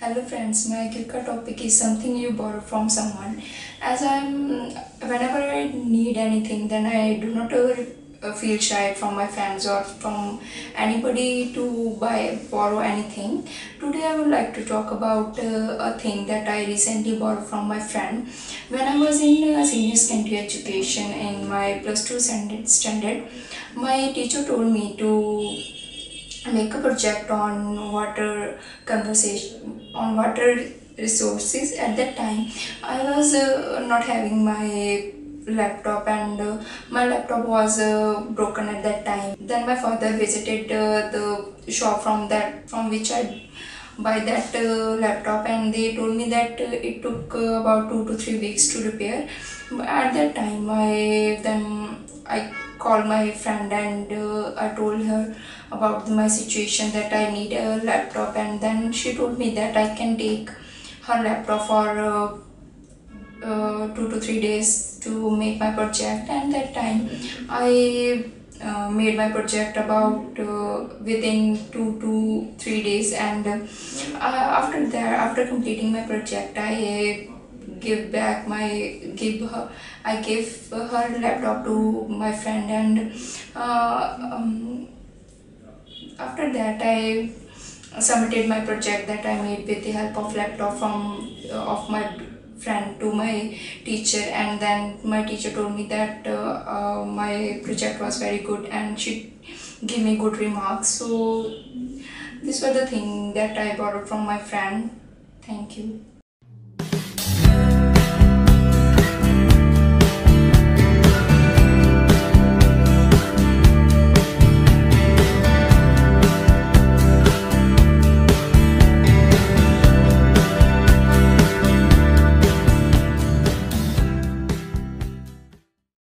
Hello friends, my Kirka topic is something you borrow from someone. Whenever I need anything, then I do not ever feel shy from my friends or from anybody to borrow anything. Today I would like to talk about a thing that I recently borrowed from my friend. When I was in senior secondary education in my plus 2 standard, my teacher told me to make a project on water resources. At that time I was not having my laptop, and my laptop was broken at that time. Then my father visited the shop from which I buy that laptop, and they told me that it took about 2 to 3 weeks to repair. At that time I called my friend, and I told her about my situation, that I need a laptop, and then she told me that I can take her laptop for 2 to 3 days to make my project. And that time I made my project about within 2 to 3 days, and after completing my project, I gave her laptop to my friend. And after that I submitted my project that I made with the help of laptop of my friend to my teacher. And then my teacher told me that my project was very good, and she gave me good remarks. So these were the thing that I borrowed from my friend. Thank you.